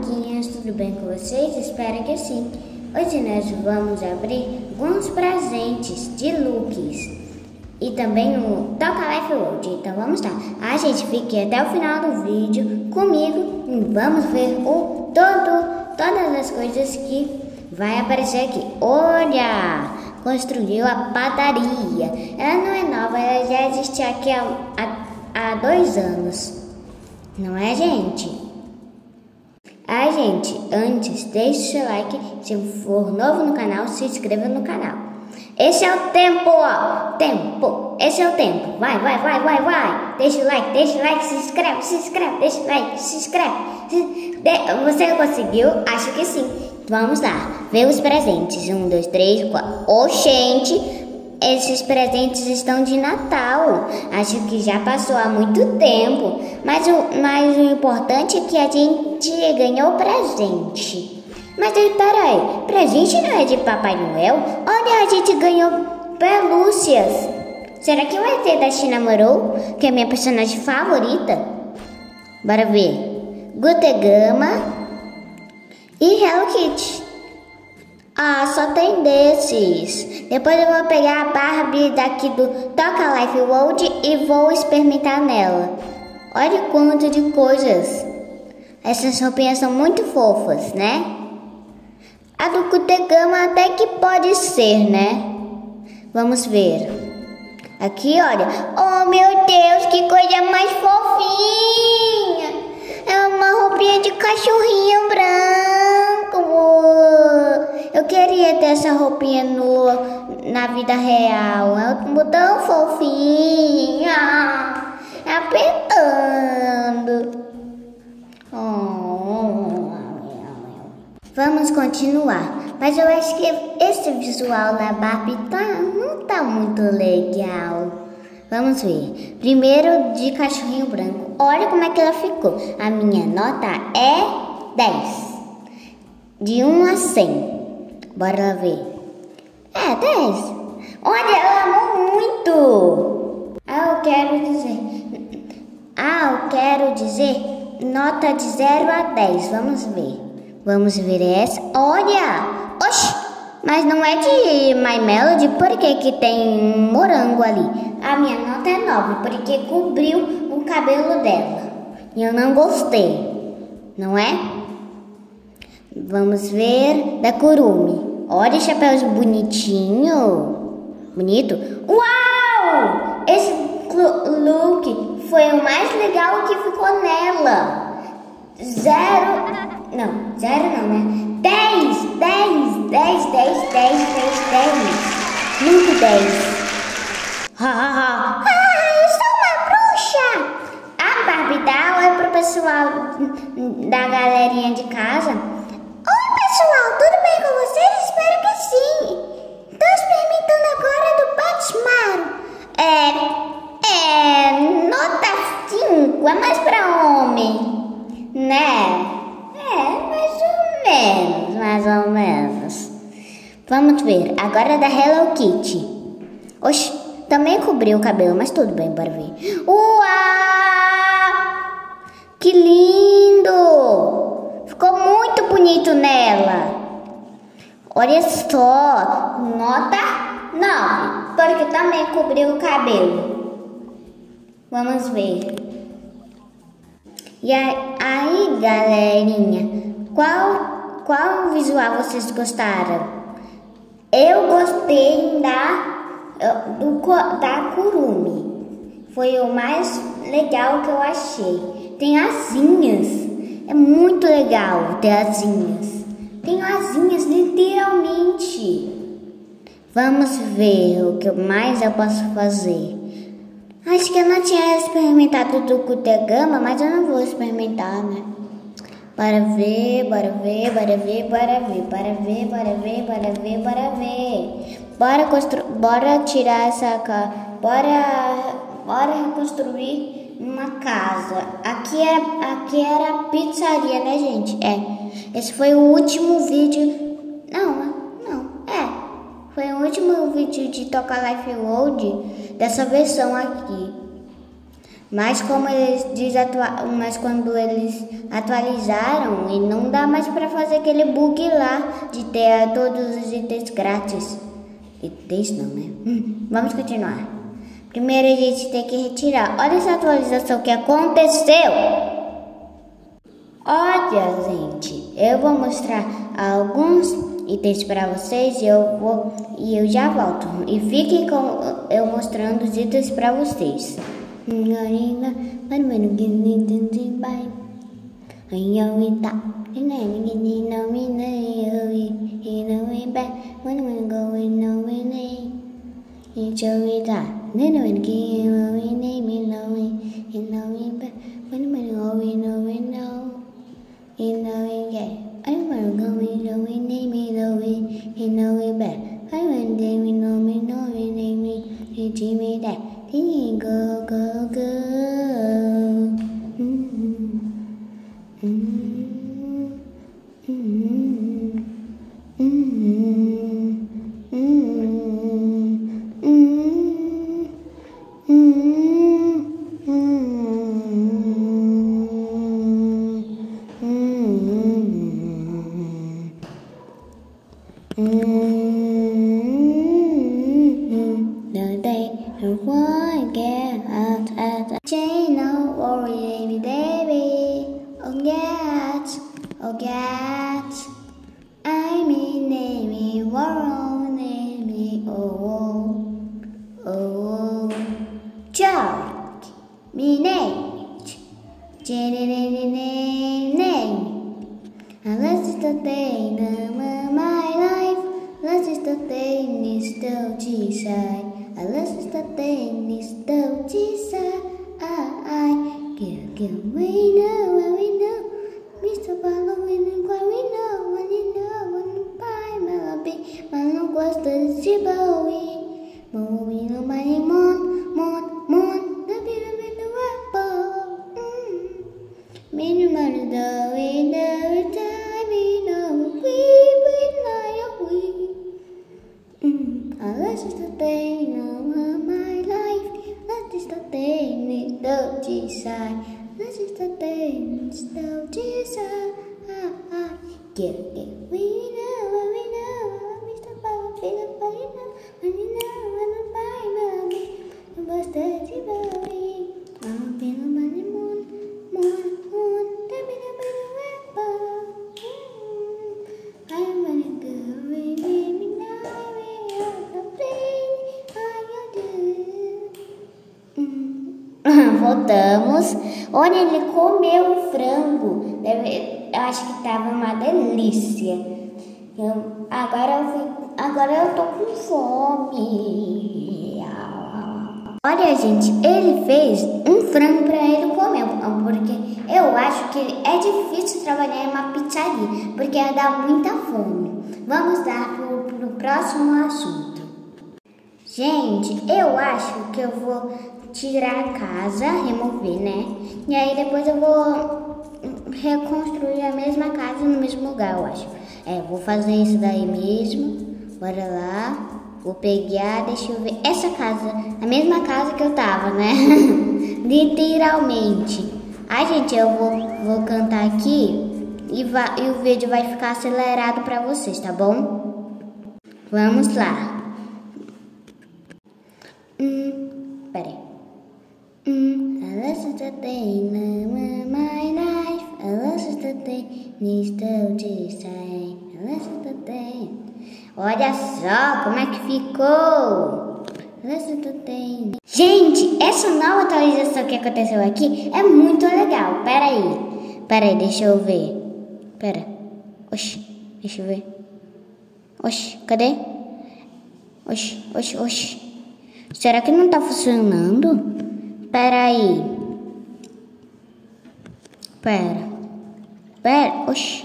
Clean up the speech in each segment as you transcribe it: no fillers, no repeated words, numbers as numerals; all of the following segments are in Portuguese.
amiguinhas, tudo bem com vocês? Espero que sim. Hoje nós vamos abrir alguns presentes de looks e também o Toca Life World. Então vamos lá. Gente, fique até o final do vídeo comigo e vamos ver todas as coisas que vai aparecer aqui. Olha, construiu a padaria. Ela não é nova, ela já existe aqui há 2 anos. Não é, gente? Gente, antes, deixe o seu like. Se for novo no canal, se inscreva no canal. Esse é o tempo, ó. Esse é o tempo. Vai. Deixa o like, se inscreve, deixa o like, se inscreve. Você conseguiu? Acho que sim. Vamos lá, ver os presentes. 1, 2, 3, 4. Gente, esses presentes estão de Natal. Acho que já passou há muito tempo. Mas o importante é que a gente ganhou presente. Mas peraí, presente não é de Papai Noel? Olha, a gente ganhou pelúcias. Será que o ET da China Morou, que é minha personagem favorita? Bora ver. Gutegama e Hello Kitty. Só tem desses. Depois eu vou pegar a Barbie daqui do Toca Life World e vou experimentar nela. Olha quanto de coisas. Essas roupinhas são muito fofas, né? A do Gutegama até que pode ser, né? Vamos ver. Aqui, olha. Oh, meu Deus, que coisa mais fofinha. É uma roupinha de cachorrinho branco. Eu queria ter essa roupinha na vida real. É tão fofinha. Apertando. Vamos continuar. Mas eu acho que esse visual da Barbie não tá muito legal. Vamos ver. Primeiro de cachorrinho branco. Olha como é que ela ficou. A minha nota é 10. De 1 a 100. Bora ver. 10. Olha, ela amou muito. Eu quero dizer nota de 0 a 10. Vamos ver. Vamos ver essa. Olha! Oxi! Mas não é de My Melody, porque tem um morango ali. A minha nota é 9, porque cobriu o cabelo dela. E eu não gostei. Não é? Vamos ver da Kurumi. Olha o chapéu bonitinho. Bonito. Uau! Esse look foi o mais legal que ficou nela. 0 não, né? 10. Muito 10. Eu sou uma bruxa. A Barbie dá oi pro pessoal da galerinha de casa. Oi, pessoal, tudo bem com vocês? Espero que sim. Tô experimentando agora do Batman. Nota 5, é mais pra homem, né? Mais ou menos. Vamos ver. Agora é da Hello Kitty. Oxi, também cobriu o cabelo, mas tudo bem, bora ver. Uau! Que lindo! Ficou muito bonito nela. Olha só. Nota 9, porque também cobriu o cabelo. Vamos ver. E aí, galerinha, qual visual vocês gostaram? Eu gostei da Kurumi. Foi o mais legal que eu achei. Tem asinhas. É muito legal ter asinhas. Tem asinhas, literalmente. Vamos ver o que mais eu posso fazer. Acho que eu não tinha experimentado do Gutegama, mas eu não vou experimentar, né? Bora ver. Bora tirar essa casa. Bora reconstruir uma casa. Aqui era a pizzaria, né, gente? Esse foi o último vídeo. Foi o último vídeo de Toca Life World dessa versão aqui. Mas mas quando eles atualizaram, e não dá mais para fazer aquele bug lá de ter todos os itens grátis. Itens não, né? Vamos continuar. Primeiro a gente tem que retirar. Olha essa atualização que aconteceu. Olha, gente, eu vou mostrar alguns itens para vocês e eu já volto. E fiquem com eu mostrando os itens para vocês. Voltamos. Olha, ele comeu o frango. Eu acho que tava uma delícia. Agora eu tô com fome. Olha, gente, ele fez um frango para ele comer, porque eu acho que é difícil trabalhar em uma pizzaria, porque dá muita fome. Vamos dar pro próximo assunto. Gente, eu acho que eu vou tirar a casa, remover, né? E aí depois eu vou reconstruir a mesma casa no mesmo lugar, eu acho. Vou fazer isso daí mesmo. Bora lá. Vou pegar, deixa eu ver. Essa casa, a mesma casa que eu tava, né? Literalmente. Ai, gente, eu vou cantar aqui e o vídeo vai ficar acelerado pra vocês, tá bom? Vamos lá. Peraí. I lost the day in my life. I lost the day, still decide. I lost the day. Olha só como é que ficou. Gente, essa nova atualização que aconteceu aqui é muito legal. Pera aí, deixa eu ver. Pera. Oxi, deixa eu ver. Oxi, cadê? Oxi. Será que não tá funcionando? Pera aí. Pera.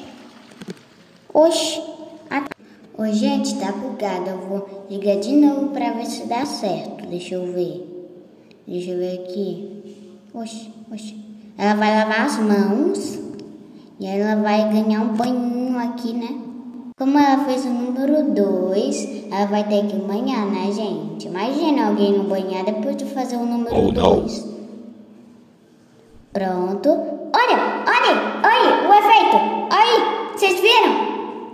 Oxi. Ô, gente, tá bugado. Eu vou ligar de novo pra ver se dá certo. Deixa eu ver aqui. Oxi. Ela vai lavar as mãos. E ela vai ganhar um banhinho aqui, né? Como ela fez o número 2, ela vai ter que banhar, né, gente? Imagina alguém não banhar depois de fazer o número 2. Pronto. Olha o efeito. Aí, vocês viram?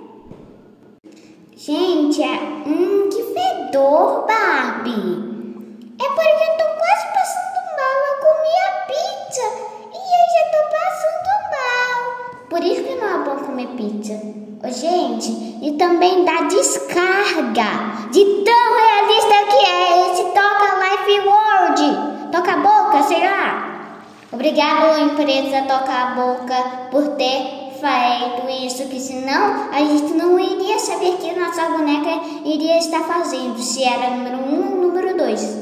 Gente, que fedor, Barbie. É porque eu tô quase passando mal. Eu comi a pizza e eu já tô passando mal. Por isso que não é bom comer pizza. Ô, gente, e também dá descarga. De tão realista que é esse Toca Life World. Toca a boca, sei lá. Obrigado, empresa Toca a Boca, por ter feito isso, que senão a gente não iria saber que nossa boneca iria estar fazendo, se era número 1 ou número 2.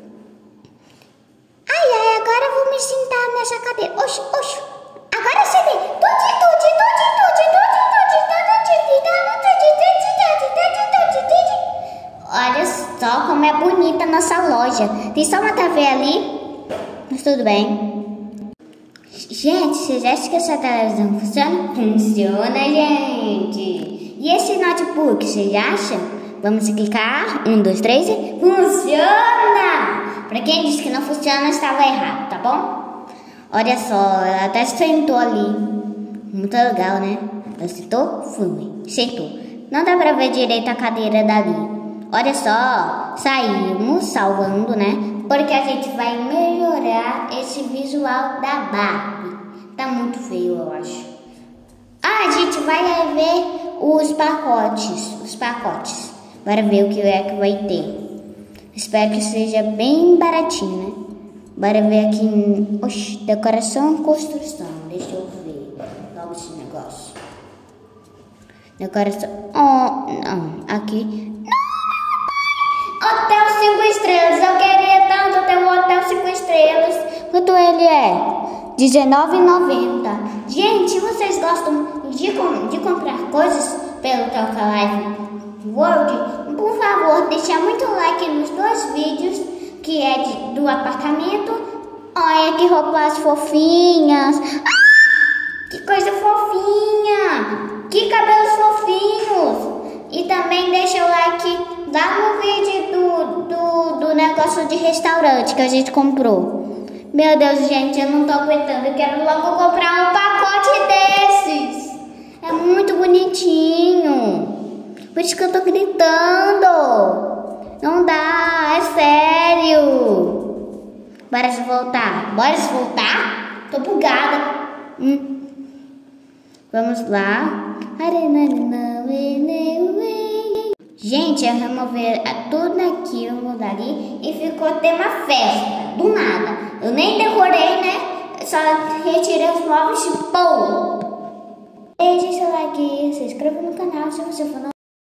Ai, agora eu vou me sentar nessa cadeira. Oxi. Agora você vê. Olha só como é bonita a nossa loja. Tem só uma TV ali, mas tudo bem. Gente, vocês acham que essa televisão funciona? Funciona, gente. E esse notebook, vocês acham? Vamos clicar. 1, 2, 3 e... Funciona! Pra quem disse que não funciona, estava errado, tá bom? Olha só, ela até sentou ali. Muito legal, né? Ela sentou? Sentou. Não dá pra ver direito a cadeira dali. Olha só, saímos salvando, né? Porque a gente vai melhorar esse visual da Barbie. Tá muito feio, eu acho. A gente vai ver os pacotes. Bora ver o que é que vai ter. Espero que seja bem baratinho, né? Bora ver aqui. Oxi, decoração e construção. Deixa eu ver logo esse negócio. Decoração. Oh, não. Aqui. Hotel 5 estrelas, eu queria tanto ter um hotel 5 estrelas. Quanto ele é? R$19,90. Gente, vocês gostam de comprar coisas pelo Toca Life World? Por favor, deixa muito like nos 2 vídeos, que é do apartamento. Olha que roupas fofinhas. Que coisa fofinha. Que cabelos fofinhos. E também deixa o like lá no vídeo do negócio de restaurante que a gente comprou. Meu Deus, gente, eu não tô aguentando. Eu quero logo comprar um pacote desses. É muito bonitinho. Por isso que eu tô gritando. Não dá, é sério. Bora voltar. Tô bugada. Vamos lá. Gente, eu removi tudo aquilo dali e ficou tema festa, do nada. Eu nem decorei, né? Só retirei os móveis e pô! Deixe seu like, se inscreva no canal se você for novo.